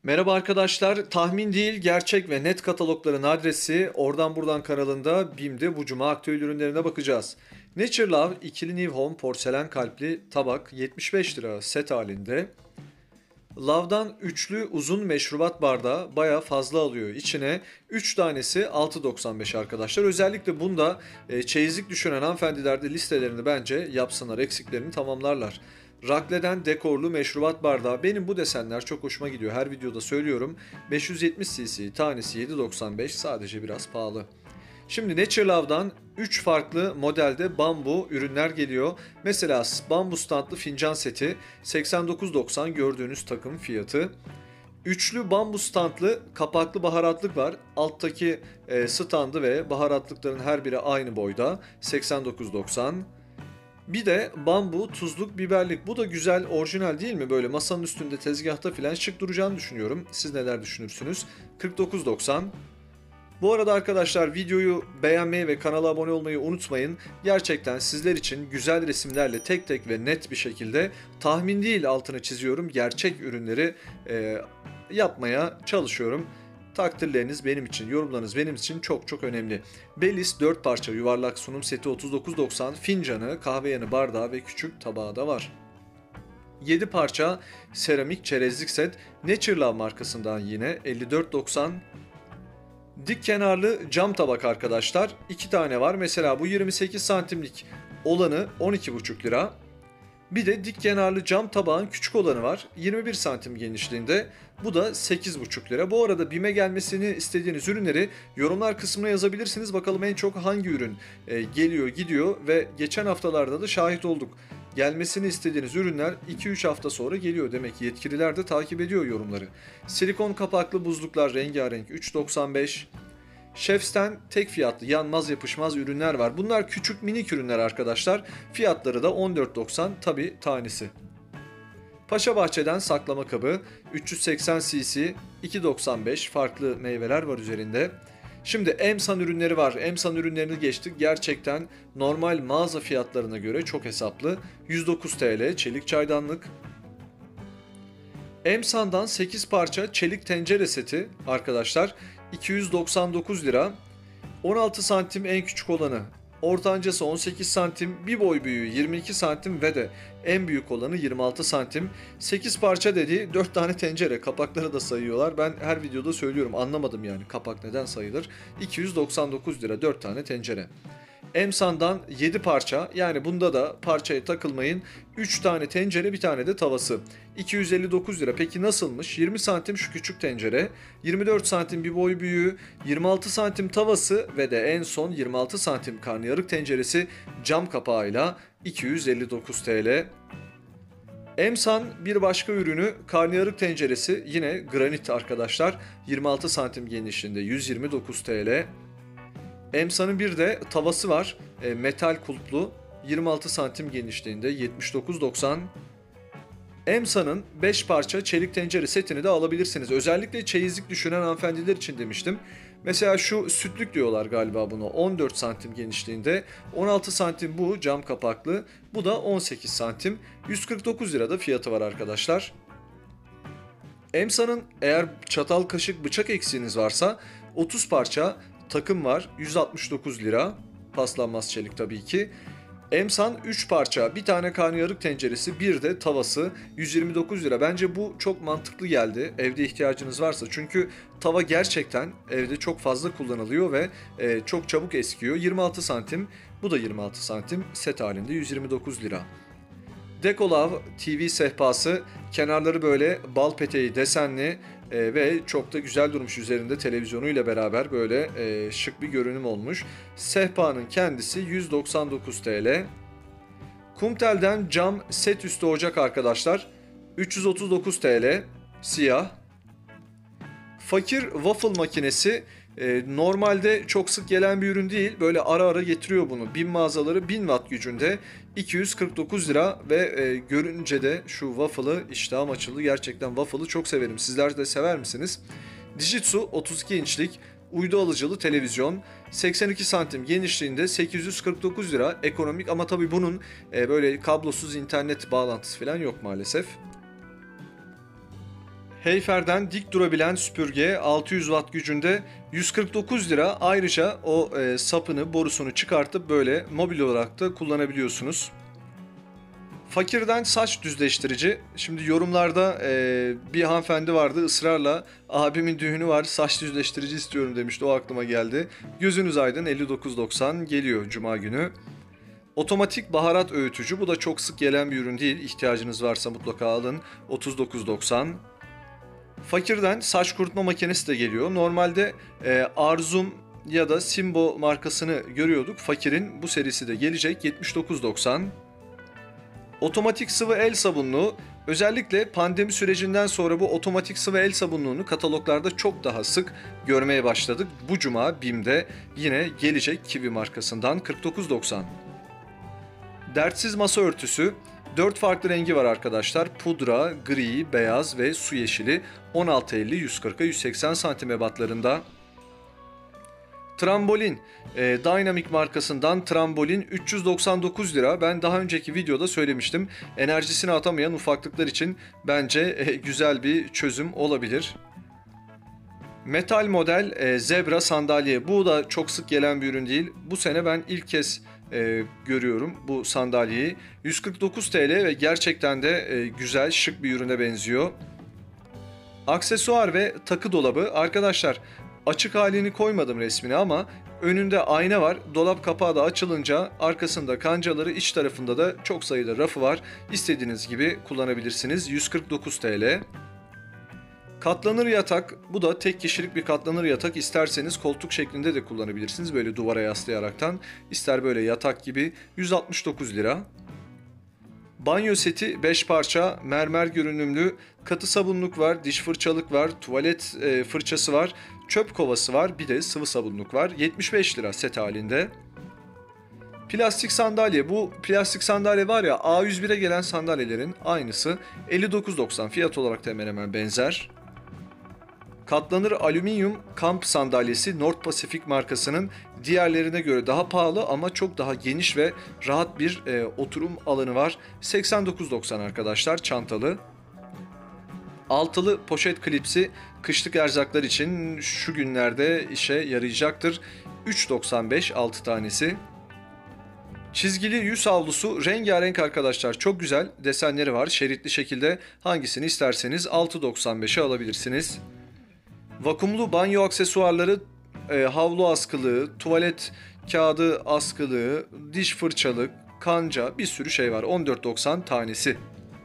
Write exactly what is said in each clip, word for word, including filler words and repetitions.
Merhaba arkadaşlar. Tahmin değil, gerçek ve net katalogların adresi Oradan Buradan kanalında BİM'de bu cuma aktüel ürünlerine bakacağız. Nature Love ikili New Home porselen kalpli tabak yetmiş beş lira set halinde. Love'dan üçlü uzun meşrubat bardağı baya fazla alıyor. İçine üç tanesi altı doksan beş arkadaşlar. Özellikle bunda e, çeyizlik düşünen hanımefendiler de listelerini bence yapsınlar, eksiklerini tamamlarlar. Rakle'den dekorlu meşrubat bardağı. Benim bu desenler çok hoşuma gidiyor. Her videoda söylüyorum. beş yüz yetmiş cc tanesi yedi doksan beş, sadece biraz pahalı. Şimdi Nature Love'dan üç farklı modelde bambu ürünler geliyor. Mesela bambu standlı fincan seti seksen dokuz doksan gördüğünüz takım fiyatı. Üçlü bambu standlı kapaklı baharatlık var. Alttaki e, standı ve baharatlıkların her biri aynı boyda seksen dokuz doksan. Bir de bambu tuzluk biberlik. Bu da güzel, orijinal değil mi? Böyle masanın üstünde, tezgahta filan şık duracağını düşünüyorum. Siz neler düşünürsünüz? kırk dokuz doksan. Bu arada arkadaşlar, videoyu beğenmeyi ve kanala abone olmayı unutmayın. Gerçekten sizler için güzel resimlerle tek tek ve net bir şekilde, tahmin değil altını çiziyorum, gerçek ürünleri e, yapmaya çalışıyorum. Takdirleriniz benim için, yorumlarınız benim için çok çok önemli. Bellis dört parça yuvarlak sunum seti otuz dokuz doksan, fincanı, kahve yanı bardağı ve küçük tabağı da var. yedi parça seramik çerezlik set Nature Love markasından yine elli dört doksan. Dik kenarlı cam tabak arkadaşlar. iki tane var. Mesela bu yirmi sekiz santimlik olanı on iki buçuk lira. Bir de dik kenarlı cam tabağın küçük olanı var. yirmi bir santim genişliğinde. Bu da sekiz buçuk lira. Bu arada BİM'e gelmesini istediğiniz ürünleri yorumlar kısmına yazabilirsiniz. Bakalım en çok hangi ürün e, geliyor gidiyor ve geçen haftalarda da şahit olduk. Gelmesini istediğiniz ürünler iki üç hafta sonra geliyor. Demek ki yetkililer de takip ediyor yorumları. Silikon kapaklı buzluklar rengarenk üç doksan beş. Chefs'ten tek fiyatlı yanmaz yapışmaz ürünler var. Bunlar küçük minik ürünler arkadaşlar. Fiyatları da on dört doksan, tabi tanesi. Paşabahçe'den saklama kabı üç yüz seksen cc iki doksan beş, farklı meyveler var üzerinde. Şimdi Emsan ürünleri var. Emsan ürünlerini geçtik. Gerçekten normal mağaza fiyatlarına göre çok hesaplı. yüz dokuz TL çelik çaydanlık. Emsan'dan sekiz parça çelik tencere seti arkadaşlar iki yüz doksan dokuz lira. on altı santim en küçük olanı, ortancası on sekiz santim, bir boy büyüğü yirmi iki santim ve de en büyük olanı yirmi altı santim. sekiz parça dediği dört tane tencere, kapakları da sayıyorlar. Ben her videoda söylüyorum, anlamadım yani kapak neden sayılır. iki yüz doksan dokuz lira dört tane tencere. Emsan'dan yedi parça, yani bunda da parçaya takılmayın. üç tane tencere, bir tane de tavası. iki yüz elli dokuz lira. Peki nasılmış? yirmi santim şu küçük tencere, yirmi dört santim bir boy büyüğü, yirmi altı santim tavası ve de en son yirmi altı santim karnıyarık tenceresi cam kapağıyla iki yüz elli dokuz TL. Emsan bir başka ürünü karnıyarık tenceresi, yine granit arkadaşlar, yirmi altı santim genişliğinde yüz yirmi dokuz TL. Emsan'ın bir de tavası var, e, metal kulplu, yirmi altı santim genişliğinde yetmiş dokuz doksan. Emsan'ın beş parça çelik tencere setini de alabilirsiniz. Özellikle çeyizlik düşünen hanımefendiler için demiştim. Mesela şu sütlük diyorlar galiba bunu, on dört santim genişliğinde, on altı santim bu cam kapaklı, bu da on sekiz santim, yüz kırk dokuz lirada fiyatı var arkadaşlar. Emsan'ın eğer çatal kaşık bıçak eksiğiniz varsa otuz parça takım var, yüz altmış dokuz lira, paslanmaz çelik tabii ki. Emsan üç parça, bir tane karnıyarık tenceresi, bir de tavası, yüz yirmi dokuz lira. Bence bu çok mantıklı geldi evde ihtiyacınız varsa. Çünkü tava gerçekten evde çok fazla kullanılıyor ve e, çok çabuk eskiyor. yirmi altı santim, bu da yirmi altı santim, set halinde yüz yirmi dokuz lira. Dekolav T V sehpası, kenarları böyle bal peteği desenli e, ve çok da güzel durmuş, üzerinde televizyonuyla beraber böyle e, şık bir görünüm olmuş. Sehpanın kendisi yüz doksan dokuz TL. Kumtel'den cam set üstü ocak arkadaşlar, üç yüz otuz dokuz TL, siyah. Fakir waffle makinesi, e, normalde çok sık gelen bir ürün değil. Böyle ara ara getiriyor bunu. BİM mağazaları, bin watt gücünde, iki yüz kırk dokuz lira ve e, görünce de şu waffle'ı iştahım açıldı. Gerçekten waffle'ı çok severim. Sizler de sever misiniz? Dijitsu otuz iki inçlik uydu alıcılı televizyon, seksen iki santim genişliğinde, sekiz yüz kırk dokuz lira, ekonomik ama tabii bunun e, böyle kablosuz internet bağlantısı falan yok maalesef. Heyfer'den dik durabilen süpürge altı yüz watt gücünde yüz kırk dokuz lira. Ayrıca o e, sapını, borusunu çıkartıp böyle mobil olarak da kullanabiliyorsunuz. Fakir'den saç düzleştirici. Şimdi yorumlarda e, bir hanımefendi vardı, ısrarla abimin düğünü var, saç düzleştirici istiyorum demişti. O aklıma geldi. Gözünüz aydın, elli dokuz doksan geliyor Cuma günü. Otomatik baharat öğütücü. Bu da çok sık gelen bir ürün değil. İhtiyacınız varsa mutlaka alın. otuz dokuz doksan. Fakir'den saç kurutma makinesi de geliyor. Normalde e, Arzum ya da Simbo markasını görüyorduk. Fakir'in bu serisi de gelecek. yetmiş dokuz doksan. Otomatik sıvı el sabunluğu. Özellikle pandemi sürecinden sonra bu otomatik sıvı el sabunluğunu kataloglarda çok daha sık görmeye başladık. Bu cuma BİM'de yine gelecek, Kiwi markasından kırk dokuz doksan. Dertsiz masa örtüsü. dört farklı rengi var arkadaşlar. Pudra, gri, beyaz ve su yeşili. on altı elli, yüz kırka yüz seksen santim ebatlarında. Trambolin, e, Dynamic markasından trambolin üç yüz doksan dokuz lira. Ben daha önceki videoda söylemiştim. Enerjisini atamayan ufaklıklar için bence e, güzel bir çözüm olabilir. Metal model e, zebra sandalye. Bu da çok sık gelen bir ürün değil. Bu sene ben ilk kez e, görüyorum bu sandalyeyi. yüz kırk dokuz TL ve gerçekten de e, güzel, şık bir ürüne benziyor. Aksesuar ve takı dolabı. Arkadaşlar, açık halini koymadım resmini ama önünde ayna var. Dolap kapağı da açılınca arkasında kancaları, iç tarafında da çok sayıda rafı var. İstediğiniz gibi kullanabilirsiniz. yüz kırk dokuz TL. Katlanır yatak. Bu da tek kişilik bir katlanır yatak. İsterseniz koltuk şeklinde de kullanabilirsiniz. Böyle duvara yaslayaraktan. İster böyle yatak gibi. yüz altmış dokuz lira. Banyo seti beş parça, mermer görünümlü, katı sabunluk var, diş fırçalık var, tuvalet e, fırçası var, çöp kovası var, bir de sıvı sabunluk var. yetmiş beş lira set halinde. Plastik sandalye. Bu plastik sandalye var ya, A yüz bire gelen sandalyelerin aynısı. elli dokuz doksan, fiyat olarak da hemen hemen benzer. Katlanır alüminyum kamp sandalyesi, North Pacific markasının, diğerlerine göre daha pahalı ama çok daha geniş ve rahat bir e, oturum alanı var. seksen dokuz doksan arkadaşlar, çantalı. Altılı poşet klipsi, kışlık erzaklar için şu günlerde işe yarayacaktır. üç doksan beş altı tanesi. Çizgili yüz havlusu, rengarenk arkadaşlar, çok güzel desenleri var. Şeritli şekilde hangisini isterseniz altı doksan beşe alabilirsiniz. Vakumlu banyo aksesuarları, e, havlu askılığı, tuvalet kağıdı askılığı, diş fırçalık, kanca, bir sürü şey var. on dört doksan tanesi.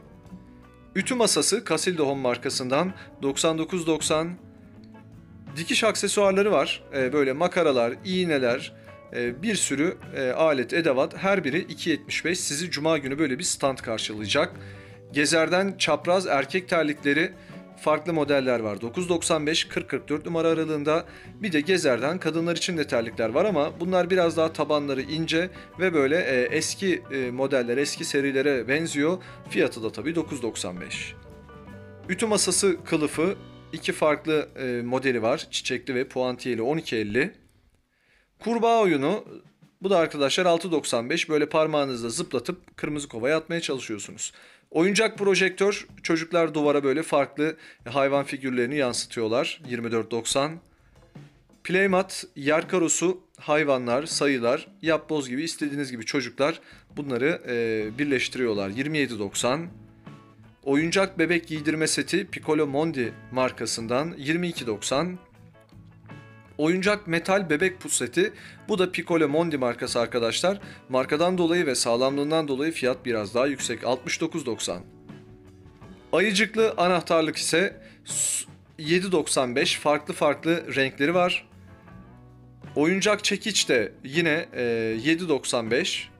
Ütü masası Casilda Home markasından doksan dokuz doksan. Dikiş aksesuarları var. E, böyle makaralar, iğneler, e, bir sürü e, alet, edevat. Her biri iki yetmiş beş. Sizi cuma günü böyle bir stand karşılayacak. Gezer'den çapraz erkek terlikleri, farklı modeller var. dokuz doksan beş kırk kırk dört numara aralığında. Bir de Gezer'den kadınlar için de terlikler var ama bunlar biraz daha tabanları ince ve böyle e, eski e, modeller, eski serilere benziyor. Fiyatı da tabii dokuz doksan beş. Ütü masası kılıfı, iki farklı e, modeli var. Çiçekli ve puantiyeli, on iki elli. Kurbağa oyunu. Bu da arkadaşlar altı doksan beş. Böyle parmağınızla zıplatıp kırmızı kovaya atmaya çalışıyorsunuz. Oyuncak projektör. Çocuklar duvara böyle farklı hayvan figürlerini yansıtıyorlar. yirmi dört doksan. Playmat, yer karosu, hayvanlar, sayılar, yapboz gibi istediğiniz gibi çocuklar bunları e, birleştiriyorlar. yirmi yedi doksan. Oyuncak bebek giydirme seti Piccolo Mondi markasından yirmi iki doksan. Oyuncak metal bebek puseti. Bu da Piccolo Mondi markası arkadaşlar. Markadan dolayı ve sağlamlığından dolayı fiyat biraz daha yüksek. altmış dokuz doksan. Ayıcıklı anahtarlık ise yedi doksan beş. Farklı farklı renkleri var. Oyuncak çekiç de yine e, yedi doksan beş.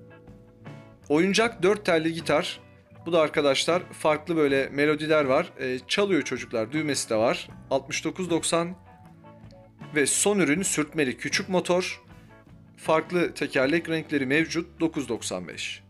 Oyuncak dört telli gitar. Bu da arkadaşlar farklı böyle melodiler var. E, çalıyor çocuklar. Düğmesi de var. altmış dokuz doksan. Ve son ürün sürtmeli küçük motor. Farklı tekerlek renkleri mevcut. dokuz doksan beş.